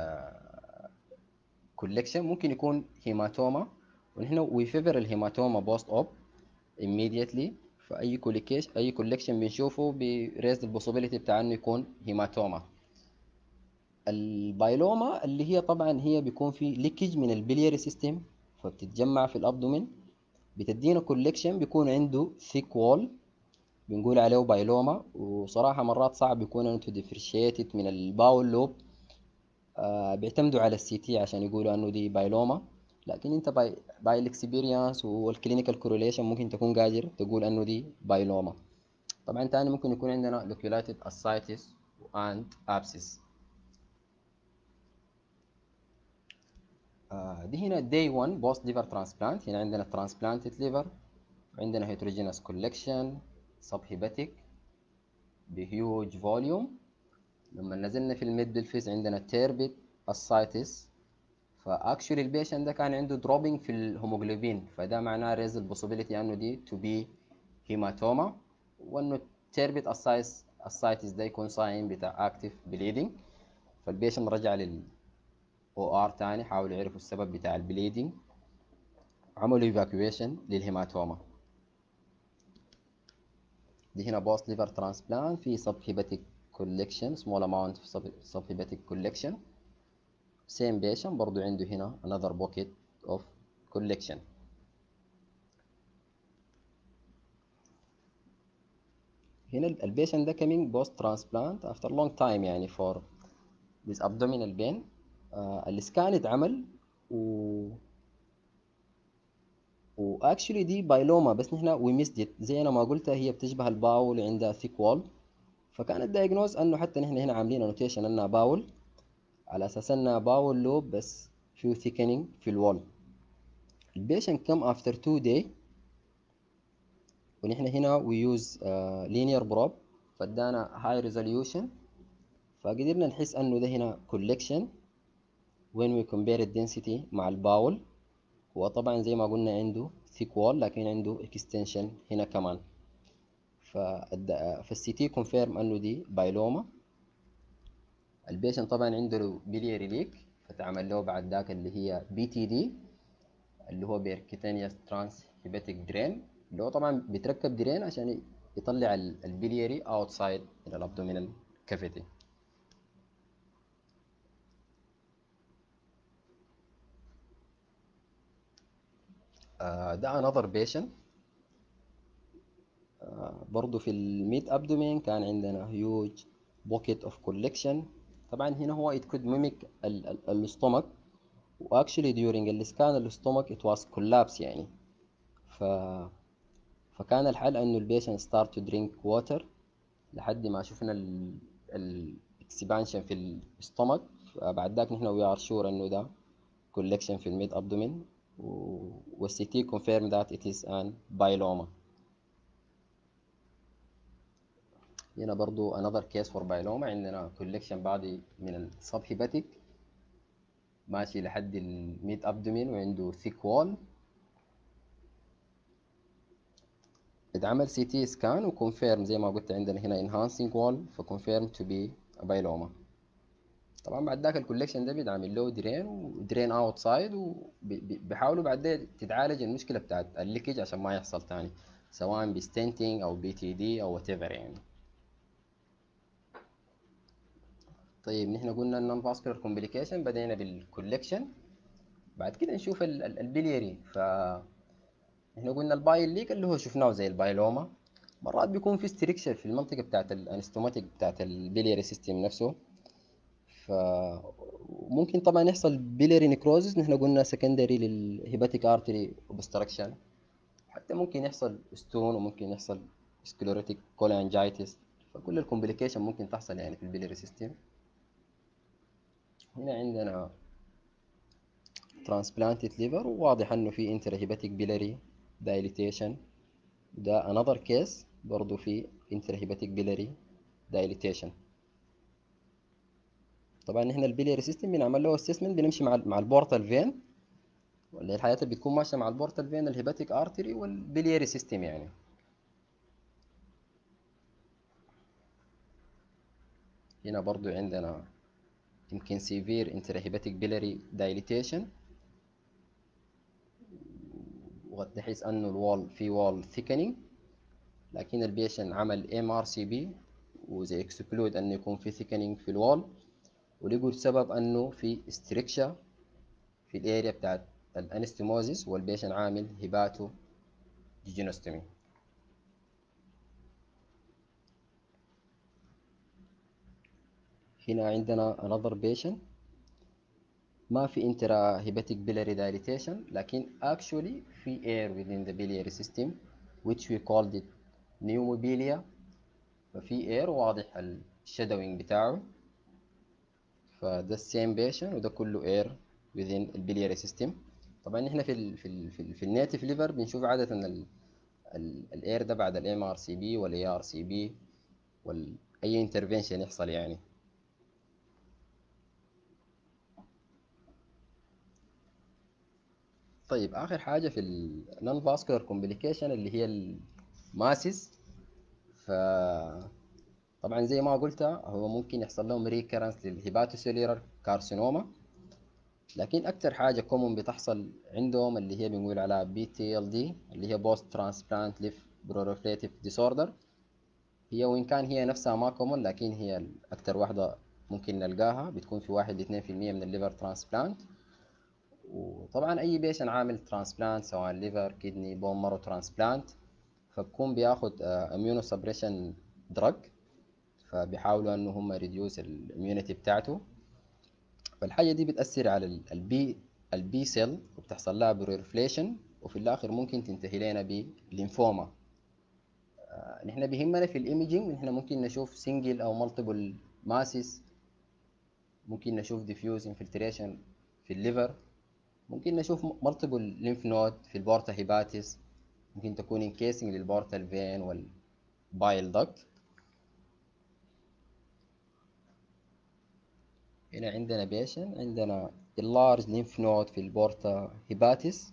للكولكشن ممكن يكون هيماتوما، ونحن وي فيفر الهيماتوما بوست اوب immediately. فاي كوليكيش اي كولكشن بنشوفه بريز البوسيبيليتي بتاع انه يكون هيماتوما. البايلوما اللي هي طبعا هي بيكون في ليكج من البلياري سيستم، فبتتجمع في الابدومين، بتدينا كولكشن بيكون عنده ثيك وول، بنقول عليه بايلوما. وصراحة مرات صعب يكون انتو ديفرشيتد من الباول لوب. بيعتمدوا على السي تي عشان يقولوا انه دي بايلوما، لكن انت باي الاكسبيرينس والكلينيكال كورليشن ممكن تكون قادر تقول انه دي بايلوما. طبعا تاني ممكن يكون عندنا لوكيولاتد اسايتس اند ابسس. دي هنا داي 1 بوست ليفر ترانسبلانت. هنا عندنا ترانسبلانتد ليفر، عندنا هيتروجينوس كولكشن سب هيباتيك بهيوج فوليوم. لما نزلنا في الميد بالفيس عندنا تيربت اسايتس. فاكشولي البيشنت ده كان عنده دروبينج في الهيموجلوبين، فده معناه ريز البوسيبيليتي انه دي تو بي هيماتوما، وانه تيربت اسايتس ده يكون ساين بتاع اكتيف بليدنج. فالبيشنت رجع لل او ار تاني، حاولوا يعرفوا السبب بتاع البليدنج، عملوا ايفاكويشن للهيماتوما. دي هنا بوست ليفر ترانسبلانت في سب هيباتيك كولكشن، سمول اماونت في سب هيباتيك كولكشن. same patient برضو عنده هنا another bucket of collection. هنا البيشنت ده coming post transplant after long time يعني for with abdominal pain. السكان اتعمل و actually دي بايلوما، بس نحن we missed it. زي انا ما قلت هي بتشبه الباول عندها thick wall، فكان الدايجنوز انه حتى نحن هنا عاملين انوتيشن انها باول على اساس انها باول لوب بس فيه thickening في الوول. البيشنت come after 2 day، ونحن هنا we use linear probe فادانا high resolution، فقدرنا نحس انه ده هنا collection when we compare the density مع الباول. هو طبعا زي ما قلنا عنده thick wall لكن عنده extension هنا كمان. فالسي تي confirm انه دي بايلوما. البيشنت طبعا عنده biliary leak، فتعمل له بعد ذاك اللي هي بي تي دي اللي هو بيركيتانيوس ترانس هيباتيك درين، اللي هو طبعا بيتركب درين عشان يطلع البلياري اوتسايد من الابدومينال كافيتي. ده another patient. برضو في الميد ابدومين كان عندنا huge bucket of collection. طبعا هنا هو it could mimic الستومك، واكشلي during السكان الستومك it was collapse يعني. ف فكان الحل انه البيشنت start to drink water لحد ما شفنا الاكسبانشن في الستومك. فبعد ذاك نحن we are sure انه ده collection في الميد ابدومين، والسي تي confirm that it is an بايلوما. هنا برضو another case for بايلوما، عندنا collection بعضي من السب هيباتيك ماشي لحد الميد ابدومين وعنده thick wall. اتعمل سي تي سكان وكونفيرم زي ما قلت عندنا هنا enhancing wall، فكونفيرم to be a بايلوما. طبعا بعد ذاك الكوليكشن ده بيتعمل له درين ودرين اوت سايد، وبيحاولوا بعد ده تتعالج المشكله بتاعت الليكج عشان ما يحصل تاني، سواء بستنتنج او بي تي دي او وات ايفر يعني. طيب نحن قلنا النون فاسكولار كومبليكيشن، بدينا بالكوليكشن. بعد كده نشوف البلياري. احنا قلنا البايل ليك اللي هو شفناه زي البايلوما، مرات بيكون في ستريكشر في المنطقة بتاعت الانستوماتيك بتاعت البلياري سيستم نفسه. فممكن طبعا يحصل بيلياري نيكروزس، نحن قلنا سكندري للهيباتيك ارتري اوبستراكشن. حتى ممكن يحصل ستون، وممكن يحصل سكليروتيك كولانجايتس. فكل الكومبليكيشن ممكن تحصل يعني في البيلياري سيستم. هنا عندنا transplanted liver، وواضح انه في intrahepatic biliary dilatation. ده another case برضو في intrahepatic biliary dilatation. طبعا احنا البيلياري سيستم بنعمل له assessment، بنمشي مع البورتال فين، واللي هي الحياة اللي بتكون ماشية مع البورتال فين، الهيباتيك ارتري والبيلياري سيستم يعني. هنا برضو عندنا يمكن severe intrahepatic biliary dilatation، وتحس انه الوال في وال thickening، لكن البيشن عمل ام ار سي بي وزي اكسكلود انه يكون في ثيكنينج في الوال، ولقوا السبب انه في استركشة في الاريا بتاعت الانستموزيس، والبيشن عامل هيباتو جيجينوستومي. هنا عندنا another patient ما في intra hepatic biliary dilatation، لكن actually في air within the biliary system which we called it pneumobilia. ففي air واضح الشادوينج بتاعه، فده السيم بيشن، وده كله اير within البلياري سيستم. طبعا احنا في النيتف ليفر بنشوف عاده الاير ده بعد الام ار سي بي والاي ار سي بي اي انترفنشن يحصل يعني. طيب اخر حاجه في النون فاسكولار كومبليكيشن اللي هي الماسيس. ف طبعا زي ما قلت هو ممكن يحصل لهم ريكرنس للهيباتوسيلولار كارسينوما، لكن اكتر حاجه كومون بتحصل عندهم اللي هي بنقول عليها بي تي ال دي، اللي هي بوست ترانسبلانت ليف بروليفريتيف ديسوردر. هي وان كان هي نفسها ما كومون، لكن هي اكتر واحده ممكن نلقاها، بتكون في 1 ل 2% من الليفر ترانسبلانت. وطبعا اي بيشن عامل ترانسبلانت سواء ليفر كدني بون مارو ترانسبلانت، فبكون بياخد اميونو سبريشن دراج، فبيحاولوا انه هم ريديوس الاميونيتي بتاعته. فالحاجة دي بتأثر على البي سيل، وبتحصل لها بريفليشن، وفي الآخر ممكن تنتهي لنا بليمفوما. نحن بيهمنا في الايميجينج نحن ممكن نشوف سنجل أو مالتيبل ماسيس، ممكن نشوف ديفيوز انفلتريشن في الليفر، ممكن نشوف مالتيبل ليمف نود في البورتا هيباتيس، ممكن تكون انكيسنج للبورتال فين والبايل داكت. هنا عندنا بيشن عندنا اللارج ليمف نود في البورتا هيباتيس،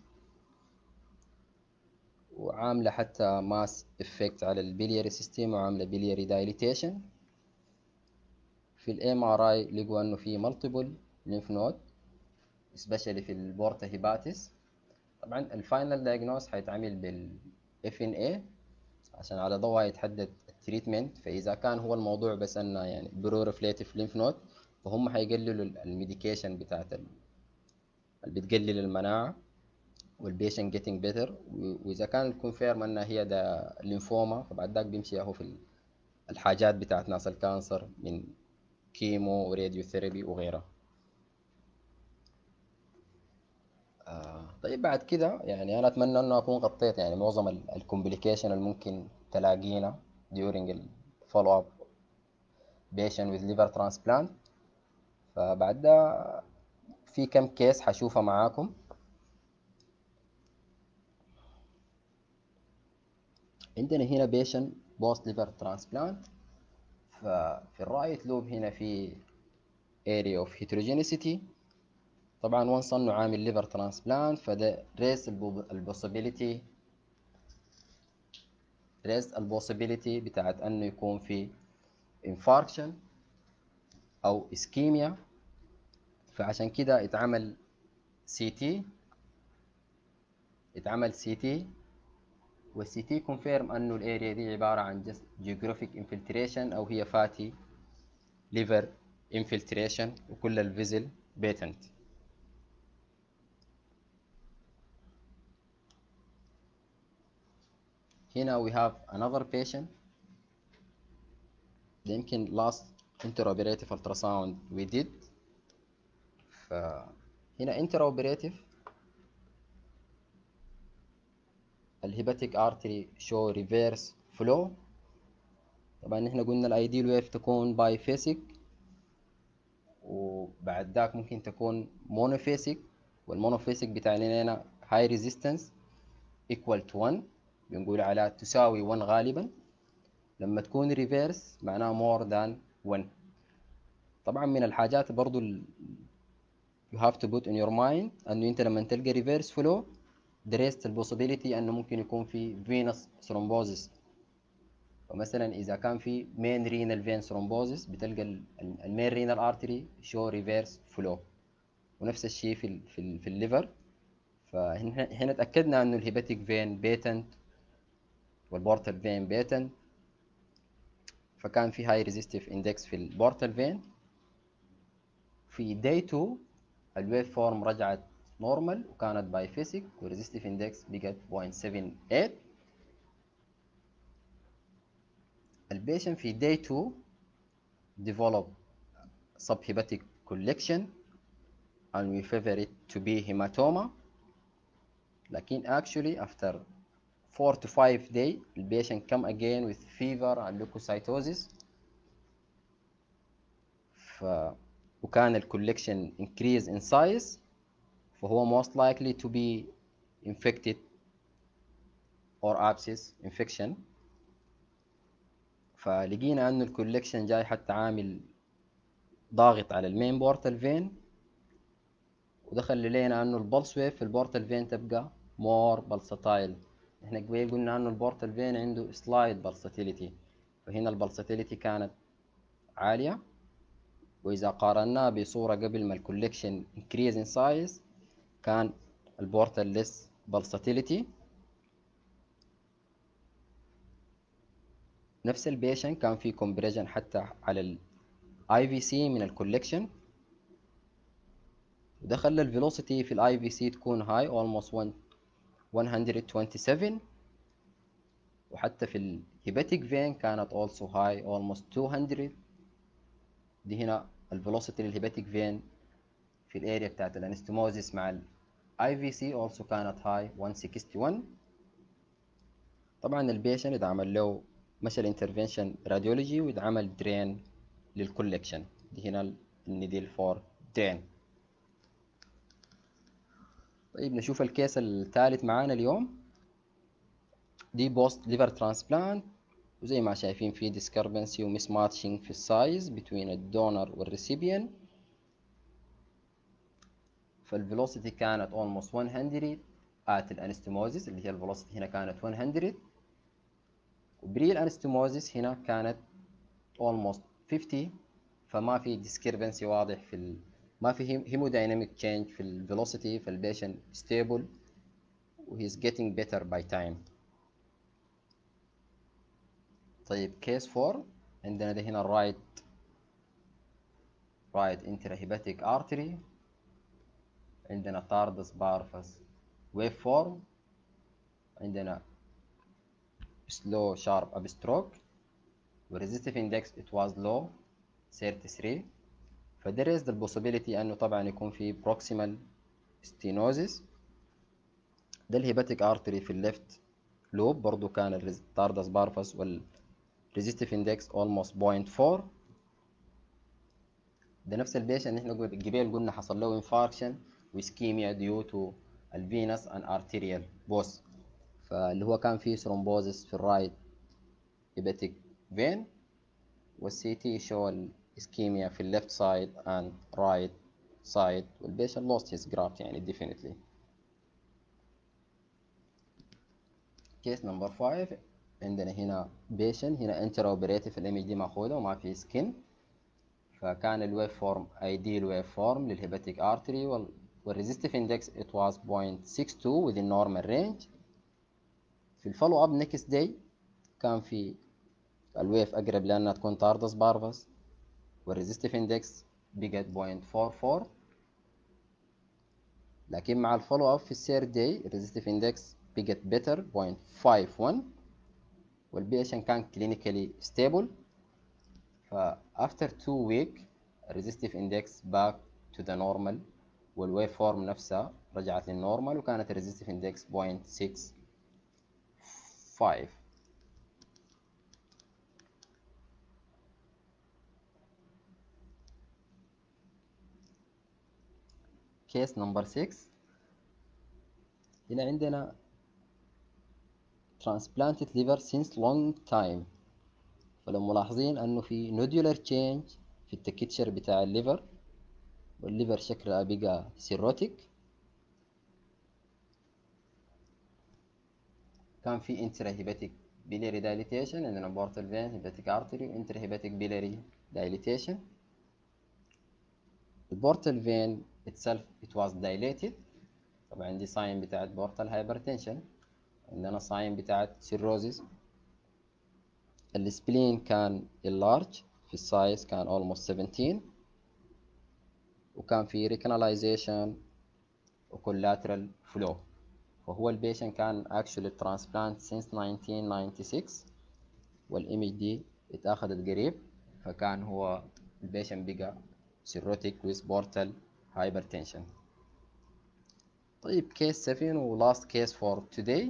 وعاملة حتى ماس افكت على البلياري سيستم، وعاملة بلياري دايليتيشن. في الام ار اي لقوا انه في مالتيبل لينف نود سبيشالي في البورتا هيباتيس. طبعا الفاينل دايجنوز هيتعمل بالاف ان اي عشان على ضوء يتحدد التريتمنت. فاذا كان هو الموضوع بس انه يعني برو ريفليتيف لينف نود، فهم هيقللوا الميديكيشن بتاعت اللي بتقلل المناعة، والبيشن جيتنج بيتر. واذا كان الكونفيرم انها هي ده الليمفوما، فبعد ذاك بيمشي اهو في الحاجات بتاعت ناس الكانسر من كيمو وراديو ثيرابي وغيرها. طيب بعد كده يعني انا اتمنى انه اكون غطيت يعني معظم الكومبليكيشن اللي ممكن تلاقينا during ال follow up patient with liver transplant. فبعد ده في كم كيس حشوفها معاكم. عندنا هنا patient post liver transplant. ففي الرايت لوب هنا في area of heterogeneity. طبعا وانس انه عامل ليفر ترانسبلانت، فده ريس البوسيبيليتي بتاعت انه يكون في انفاركشن او اسكيميا. فعشان كده سي تي اتعمل سي تي، والسي تي كونفيرم انه الاريا دي عباره عن جست جيوغرافيك انفلتريشن، او هي فاتي ليفر انفلتريشن، وكل الفيزل بيتنت. هنا we have another patient. ده يمكن last intraoperative ultrasound we did. فهنا intraoperative الهيباتيك artery show reverse flow. طبعا احنا قلنا الايديال ويف تكون بايفيسيك، وبعد ذاك ممكن تكون مونوفيسيك، والمونوفيسيك بتاعنا هنا high resistance equal to 1، بنقول عليها تساوي 1 غالبا. لما تكون ريفيرس معناها more than 1. طبعا من الحاجات برضو you have to put in your mind انه انت لما تلقى reverse flow there is the possibility انه ممكن يكون في venous thrombosis. فمثلا اذا كان في main renal vein thrombosis بتلقى main renal artery show reverse flow. ونفس الشيء في الليفر. فهنا اتاكدنا انه الهيباتيك فين بيتنت والبورتال فين بيتنت، فكان في هاي ريزيستيف اندكس في البورتال فين. في داي 2 الويف فورم رجعت نورمال وكانت بايفيسيك والريزيستيف اندكس بقت 0.78. البيشن في داي 2 develop subhepatic collection and we favor it to be hematoma. لكن actually after 4 to 5 days the patient come again with fever and leukocytosis. وكان الكولكشن increase in size، فهو most likely to be infected or abscess infection. فلقينا انه الكولكشن جاي حتى عامل ضاغط على المين بورتال فين، ودخل لنا انه البلس ويف في البورتال فين تبقى more pulsatile. احنا قبل قلنا انه البورتال فين عنده slight pulsatility، فهنا البلساتيليتي كانت عالية. وإذا قارناه بصورة قبل ما الكولكشن increase in size كان البورتال less pulsatility. نفس البيشن كان في compression حتى على ال IVC من الكولكشن، وده خلى الفيلوسيتي في ال IVC تكون high almost 127، وحتى في الهيباتيك فين كانت also high almost 200. دي هنا الفيلوسيتي للهيباتيك فين في الاريا بتاعت الانستموزيس مع ال IVC also كانت high 161. طبعا البيشن اتعمل له مشى الانترفنشن راديولوجي واتعمل درين للكولكشن. دي هنا النيدل فور درين. طيب نشوف الكيس الثالث معانا اليوم. دي بوست ليفر ترانسبلانت، وزي ما شايفين في ديسكربنسي ومس ماتشنج في السايز بين الدونر والريسيبيان. فالفيلوسيتي كانت almost 100 at الانستموزيس اللي هي الفيلوسيتي هنا كانت 100، وبري الانستموزيس هنا كانت almost 50. فما في ديسكربنسي واضح ما في هيمودايناميك تشينج في الفيلوسيتي، فالبيشن ستيبل و he is getting better by time. طيب كيس 4 عندنا ده هنا right intrahepatic artery، عندنا تاردس بارفس wave form، عندنا slow sharp upstroke، والresistive index it was low 33. فده raised the possibility انه طبعا يكون في proximal stenosis. ده الهيباتيك ارتري في الليفت لوب برضو كان التاردس بارفس والresistive index almost 0.4. ده نفس البيشن اللي احنا قبل قلنا حصل له infarction واسكيميا due to الفينس and arterial both. فاللي هو كان فيه ثرومبوزس في الرايت هيباتيك فين، والسي تي شو الاسكيميا في الليفت سايد and right side، والبيشن lost his graft يعني definitely. كيس نمبر 5 عندنا هنا بيشن هنا انتراوبريتيف الايمج دي ماخوذه وما في سكين. فكان الويف فورم ايديال ويف فورم للهيباتيك ارتري والريزيستيف اندكس it was 0.62 within normal range. في الفولو اب نيكست داي كان في الويف اقرب لانها تكون تاردس بارفس والريزيستيف اندكس بقت 0.44. لكن مع الفولو اب في الثيرد داي الريزيستيف اندكس بقت better 0.51. والبيشن كان clinically stable. ف after 2 week resistive index back to the normal والويف فورم نفسها رجعت للنورمال وكانت resistive index 0.65. case number 6. هنا عندنا transplanted liver since long time. فلو ملاحظين انه في nodular change في التكتشر بتاع الليفر، والليفر شكلها بقى سيروتيك. كان في intrahepatic biliary dilatation عندنا portal vein hepatic artery intrahepatic biliary dilatation. البورتال vein itself it was dilated. طبعا دي sign بتاعت portal hypertension. عندنا sign بتاعت cirrhosis. السبلين كان enlarged في السايز كان almost 17 وكان في recanalization وcollateral flow. وهو البيشن كان actually transplant since 1996 والايمج دي اتاخدت قريب. فكان هو البيشن بقى cirrhotic with portal hypertension. طيب case 7 و last case for today.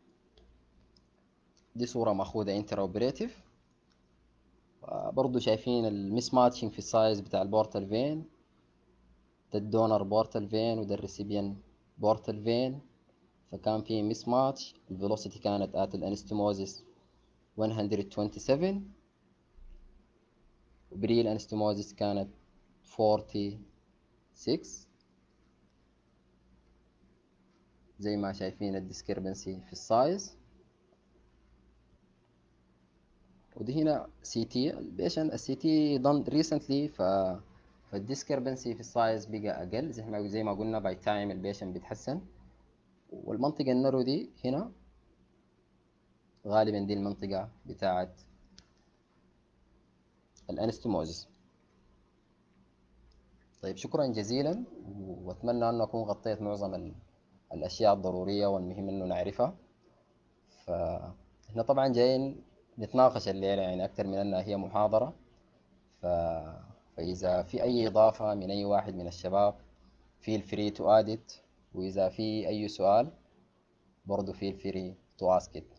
دي صورة مأخوذة intraoperative. برضو شايفين المس ماتشنج في السايز بتاع البورتال فين. ده الدونر بورتال فين وده الريسيبيان بورتال فين. فكان في مس ماتش. الفيلوسيتي كانت at الانستموزيس 127 وبري الانستموزيس كانت 46 زي ما شايفين الديسكربنسي في السايز. ودي هنا سي تي البيشن السي تي done recently. فالديسكربنسي في السايز بقى اقل زي ما قلنا باي تايم البيشن بيتحسن. والمنطقة النرو دي هنا غالبا دي المنطقة بتاعت الانستموزيس. طيب شكرا جزيلا واتمنى ان اكون غطيت معظم الاشياء الضرورية والمهم انه نعرفها. فاحنا طبعا جايين نتناقش الليلة يعني اكتر من انها هي محاضرة. ف... فاذا في اي اضافة من اي واحد من الشباب feel free to add it. واذا في اي سؤال برضو feel free to ask it.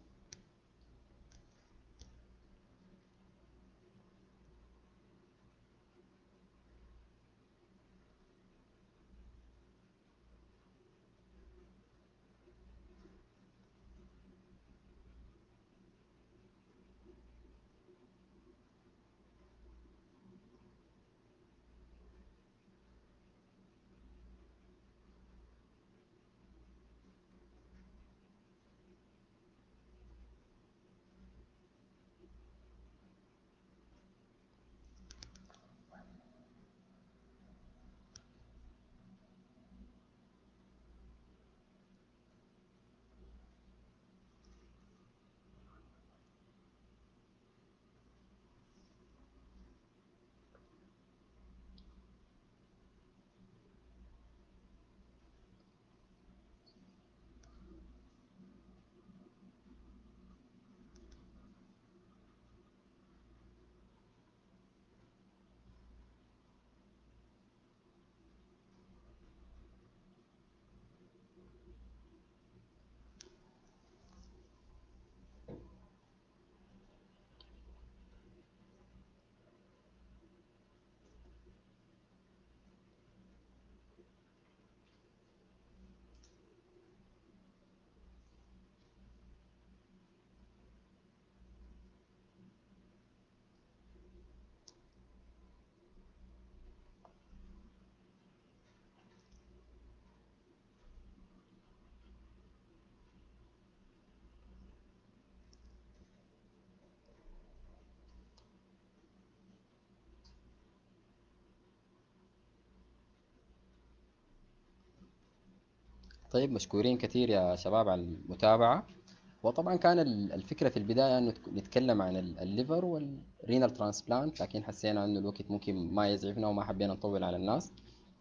طيب مشكورين كثير يا شباب على المتابعة. وطبعا كان الفكرة في البداية انه نتكلم عن الليفر والرينال ترانسبلانت، لكن حسينا انه الوقت ممكن ما يزعفنا وما حبينا نطول على الناس.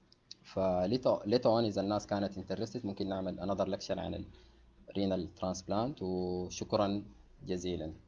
فليتو اذا الناس كانت انترستد ممكن نعمل another lecture عن الرينال ترانسبلانت. وشكرا جزيلا.